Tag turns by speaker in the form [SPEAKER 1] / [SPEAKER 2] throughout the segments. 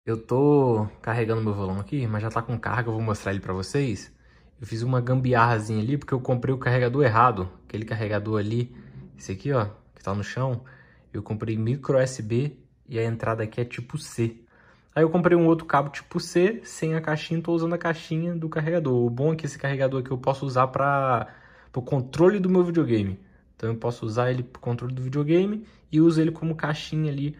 [SPEAKER 1] Eu tô carregando meu violão aqui, mas já tá com carga, eu vou mostrar ele pra vocês. Eu fiz uma gambiarrazinha ali, porque eu comprei o carregador errado. Aquele carregador ali, esse aqui, ó, que tá no chão. Eu comprei micro USB e a entrada aqui é tipo C. Aí eu comprei um outro cabo tipo C, sem a caixinha, tô usando a caixinha do carregador. O bom é que esse carregador aqui eu posso usar pro controle do meu videogame. Então eu posso usar ele pro controle do videogame e uso ele como caixinha ali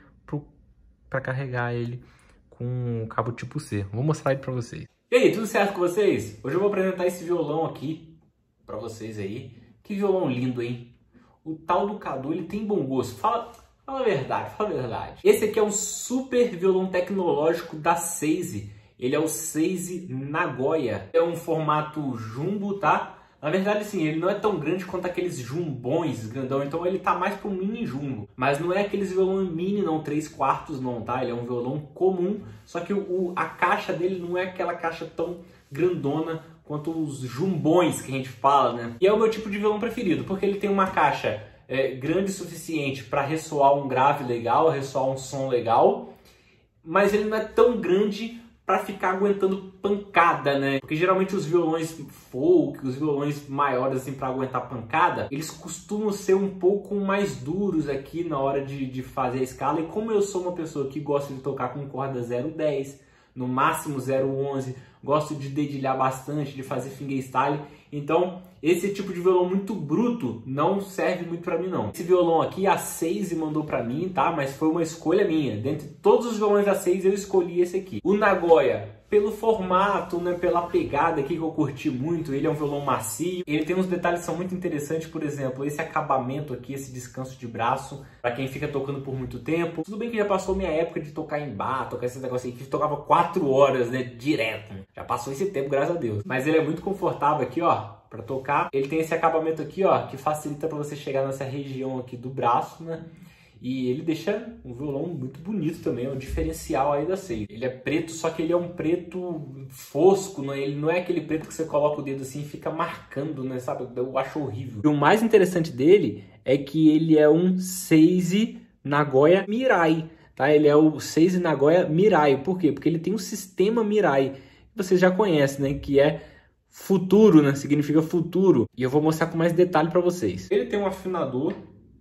[SPEAKER 1] pra carregar ele com cabo tipo C. Vou mostrar ele pra vocês. E aí, tudo certo com vocês? Hoje eu vou apresentar esse violão aqui pra vocês aí. Que violão lindo, hein? O tal do Cadu, ele tem bom gosto. Fala a verdade, fala a verdade. Esse aqui é um super violão tecnológico da Seize. Ele é o Seize Nagoya. É um formato jumbo, tá? Na verdade, sim, ele não é tão grande quanto aqueles jumbões grandão, então ele tá mais pro mini jumbo. Mas não é aqueles violão mini, não, 3/4 não, tá? Ele é um violão comum, só que a caixa dele não é aquela caixa tão grandona quanto os jumbões que a gente fala, né? E é o meu tipo de violão preferido, porque ele tem uma caixa grande o suficiente para ressoar um grave legal, ressoar um som legal, mas ele não é tão grande para ficar aguentando pancada, né? Porque geralmente os violões folk, os violões maiores assim para aguentar pancada, eles costumam ser um pouco mais duros aqui na hora de fazer a escala. E como eu sou uma pessoa que gosta de tocar com corda 0,10, no máximo 0,11, gosto de dedilhar bastante, de fazer fingerstyle, então esse tipo de violão muito bruto não serve muito para mim não. Esse violão aqui a Seize mandou para mim, tá? Mas foi uma escolha minha. Dentre todos os violões da Seize eu escolhi esse aqui. O Nagoya, pelo formato, né, pela pegada aqui que eu curti muito, ele é um violão macio. Ele tem uns detalhes que são muito interessantes, por exemplo, esse acabamento aqui, esse descanso de braço, para quem fica tocando por muito tempo. Tudo bem que já passou minha época de tocar em bar, tocar esse negócio aí que tocava 4 horas, né, direto. Já passou esse tempo, graças a Deus. Mas ele é muito confortável aqui, ó, para tocar. Ele tem esse acabamento aqui, ó, que facilita para você chegar nessa região aqui do braço, né? E ele deixa um violão muito bonito também, é um diferencial aí da Seize. Ele é preto, só que ele é um preto fosco, né? Ele não é aquele preto que você coloca o dedo assim e fica marcando, né? Sabe? Eu acho horrível. E o mais interessante dele é que ele é um Seize Nagoya Mirai, tá? Ele é o Seize Nagoya Mirai. Por quê? Porque ele tem um sistema Mirai. Vocês já conhecem, né? Que é futuro, né? Significa futuro. E eu vou mostrar com mais detalhe para vocês. Ele tem um afinador.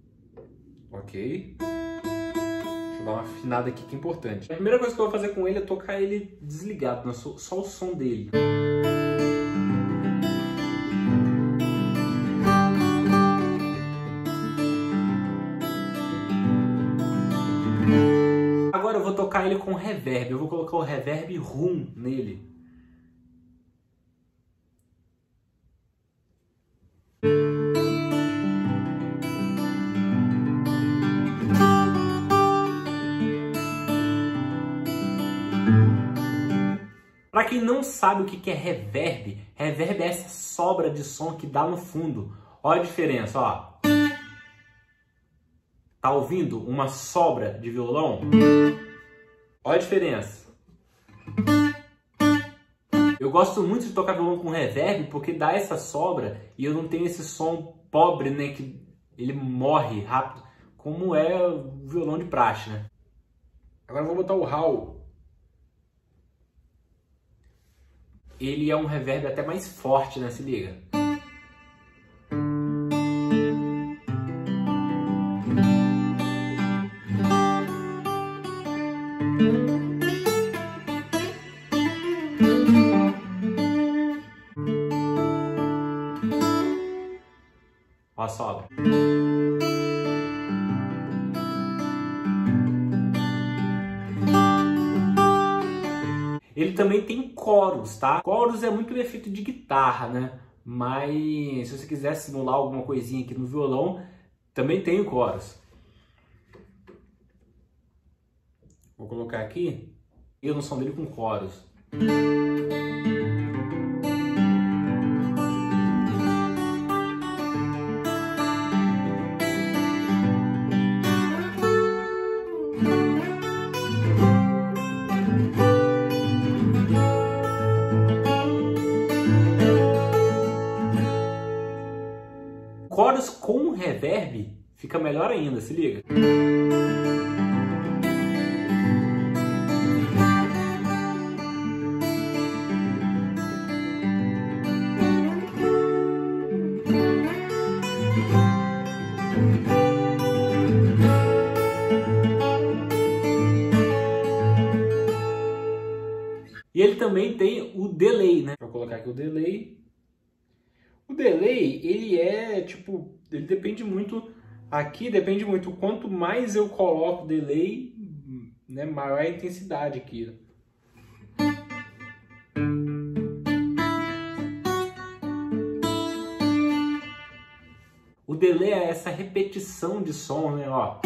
[SPEAKER 1] Ok. Deixa eu dar uma afinada aqui que é importante. A primeira coisa que eu vou fazer com ele é tocar ele desligado, né? Só o som dele. Agora eu vou tocar ele com reverb. Eu vou colocar o reverb room nele. Para quem não sabe o que é reverb, reverb é essa sobra de som que dá no fundo. Olha a diferença, ó. Tá ouvindo uma sobra de violão? Olha a diferença. Eu gosto muito de tocar violão com reverb porque dá essa sobra e eu não tenho esse som pobre, né, que ele morre rápido, como é o violão de praxe, né? Agora eu vou botar o hall. Ele é um reverb até mais forte, né? Se liga. Ó a sobra. Ele também tem coros, tá? Coros é muito efeito de guitarra, né? Mas se você quiser simular alguma coisinha aqui no violão, também tem coros. Vou colocar aqui e no som dele com coros. Coros com reverb fica melhor ainda, se liga. E ele também tem o delay, né? Vou colocar aqui o delay. O delay, ele é tipo, ele depende muito, aqui depende muito, quanto mais eu coloco delay, né, maior a intensidade aqui. O delay é essa repetição de som, né, ó.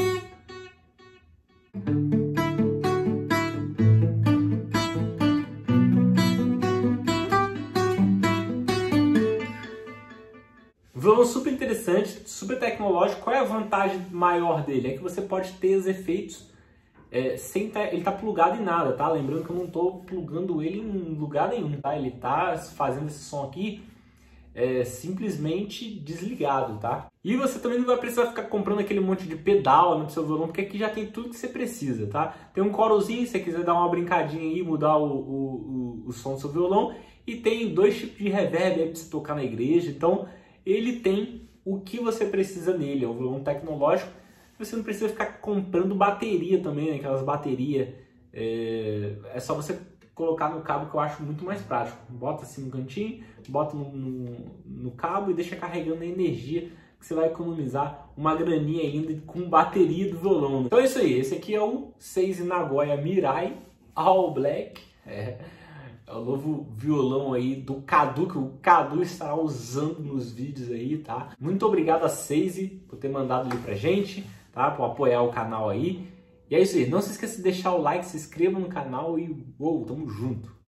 [SPEAKER 1] Violão super interessante, super tecnológico. Qual é a vantagem maior dele? É que você pode ter os efeitos sem ele tá plugado em nada, tá? Lembrando que eu não estou plugando ele em lugar nenhum, tá? Ele tá fazendo esse som aqui simplesmente desligado, tá? E você também não vai precisar ficar comprando aquele monte de pedal no seu violão, porque aqui já tem tudo que você precisa, tá? Tem um corozinho, se você quiser dar uma brincadinha aí, mudar o som do seu violão. E tem 2 tipos de reverb aí pra você tocar na igreja, então ele tem o que você precisa nele, é um violão tecnológico. Você não precisa ficar comprando bateria também, né? Aquelas baterias. É só você colocar no cabo, que eu acho muito mais prático. Bota assim no cantinho, bota no cabo e deixa carregando a energia, que você vai economizar uma graninha ainda com bateria do violão. Então é isso aí, esse aqui é o Seize Nagoya Mirai All Black. É o novo violão aí do Cadu, que o Cadu estará usando nos vídeos aí, tá? Muito obrigado a Seize por ter mandado ele pra gente, tá? Por apoiar o canal aí. E é isso aí, não se esqueça de deixar o like, se inscreva no canal e tamo junto!